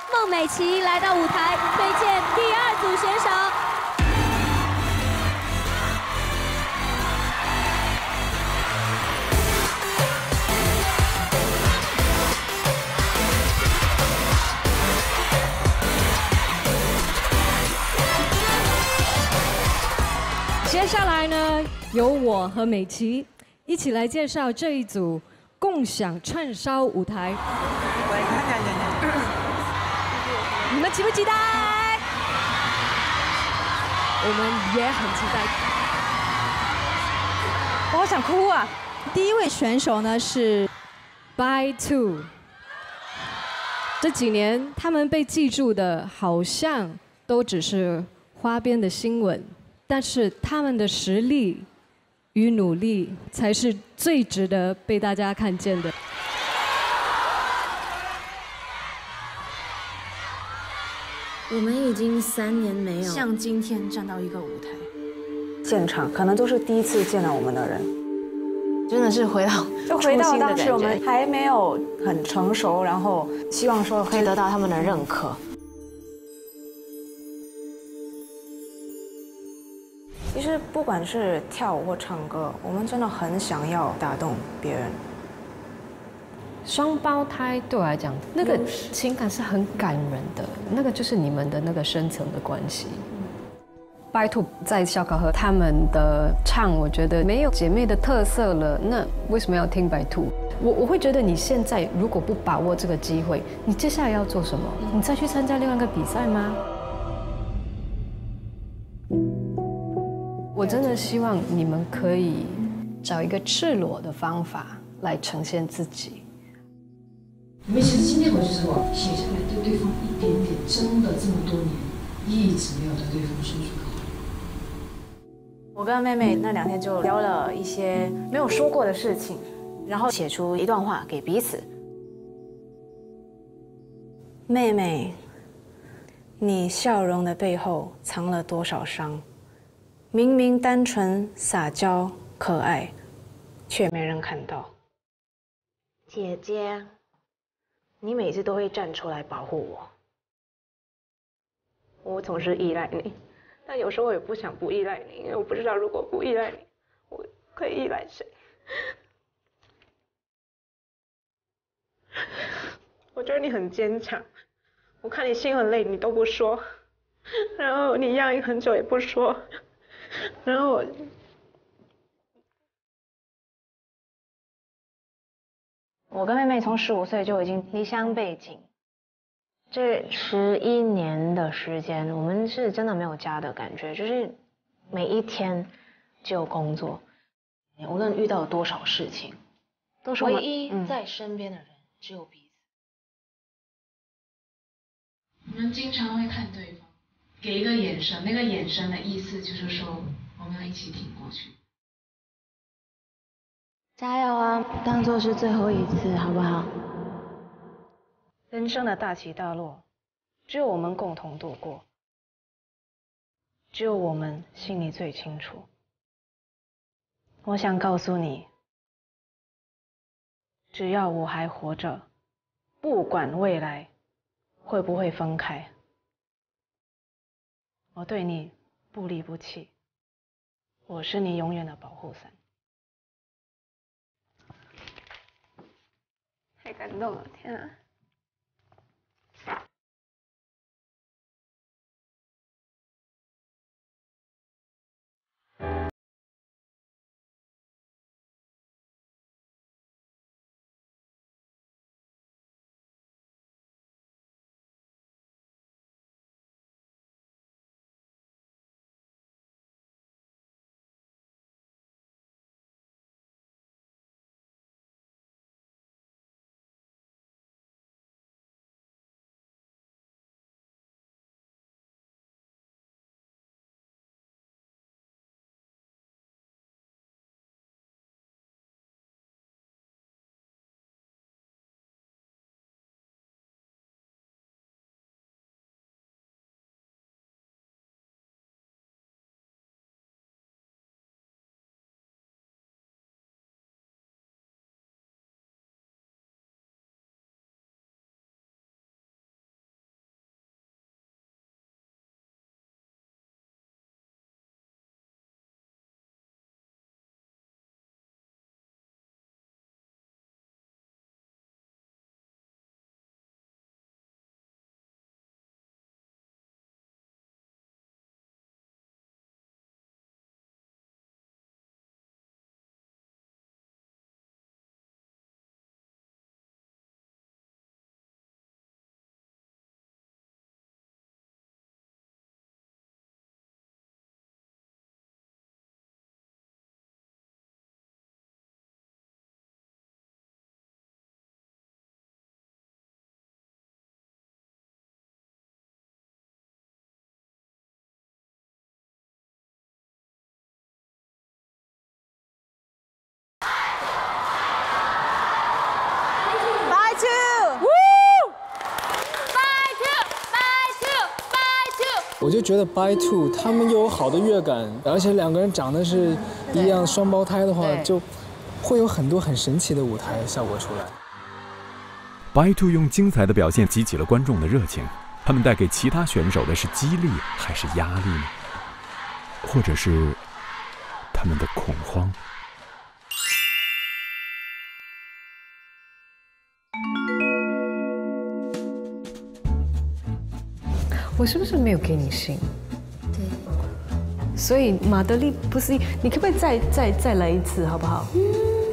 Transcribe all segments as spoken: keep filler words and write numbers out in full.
孟美岐来到舞台，推荐第二组选手。 接下来呢，由我和美琪一起来介绍这一组共享串烧舞台。你们期不期待？我们也很期待。 我好想哭啊！ 第一位选手呢是 By Two。这几年他们被记住的，好像都只是花边的新闻。 但是他们的实力与努力才是最值得被大家看见的。 我们已经三年没有像今天站到一个舞台， 现场可能都是第一次见到我们的人， 真的是回到就回到当时我们还没有很成熟，然后希望说可以得到他们的认可。 其实不管是跳舞或唱歌，我们真的很想要打动别人。 双胞胎对我来讲，那个情感是很感人的，那个就是你们的那个深层的关系。By Two在小考和他们的唱，我觉得没有姐妹的特色了，那为什么要听 By Two？ 我我会觉得你现在如果不把握这个机会，你接下来要做什么？你再去参加另外一个比赛吗？ 我真的希望你们可以找一个赤裸的方法来呈现自己。 你们其实今天回去之后写下来对对方一点点，真的这么多年一直没有对对方说出口。 我跟妹妹那两天就聊了一些没有说过的事情，然后写出一段话给彼此。妹妹，你笑容的背后藏了多少伤？ 明明单纯、撒娇、可爱，却没人看到。姐姐，你每次都会站出来保护我。我总是依赖你，但有时候我也不想不依赖你，因为我不知道如果不依赖你，我可以依赖谁。我觉得你很坚强，我看你心很累，你都不说，然后你压抑很久也不说。 然后我，我跟妹妹从十五岁就已经离乡背井，这十一年的时间，我们是真的没有家的感觉，就是每一天只有工作，无论遇到多少事情，都是唯一在身边的人、嗯、只有彼此。 我们经常会看对方。 给一个眼神，那个眼神的意思就是说，我们要一起挺过去。 加油啊！当做是最后一次，好不好？ 人生的大起大落，只有我们共同度过，只有我们心里最清楚。我想告诉你，只要我还活着，不管未来会不会分开。 我对你不离不弃，我是你永远的保护伞。太感动了，天啊！ 我就觉得 By Two 他们又有好的乐感，而且两个人长得是一样双胞胎的话，就会有很多很神奇的舞台效果出来。 By Two 用精彩的表现激起了观众的热情，他们带给其他选手的是激励还是压力呢？或者是他们的恐慌？ 我是不是没有给你信？ 对。 所以马德里不是你，可不可以再再再来一次，好不好？嗯。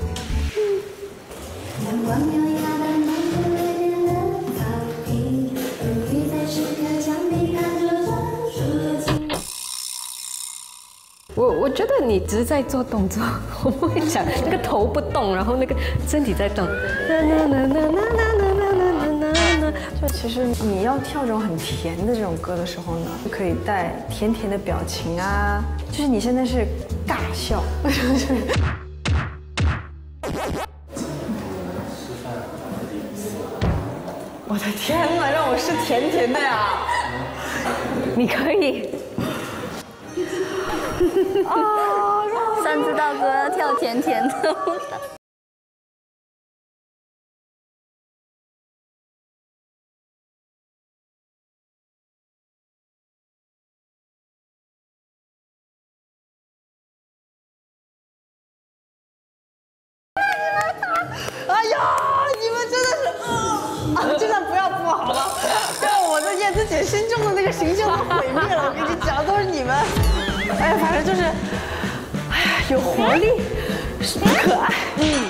我我觉得你只是在做动作，我不会讲那个头不动，然后那个身体在动。 就其实你要跳这种很甜的这种歌的时候呢，可以带甜甜的表情啊，就是你现在是尬笑。我的天哪，让我是甜甜的呀！ 你可以。 哦，三只大哥跳甜甜的舞蹈。 哎呀，你们真的是啊！尽量不要播好吗？让我在燕子姐心中的那个形象都毁灭了。我跟你讲，都是你们。哎呀，反正就是，哎呀，有活力，可爱。嗯。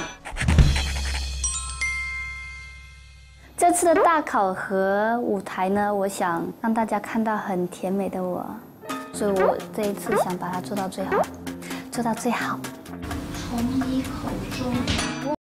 这次的大考和舞台呢，我想让大家看到很甜美的我，所以我这一次想把它做到最好，做到最好。从你口中。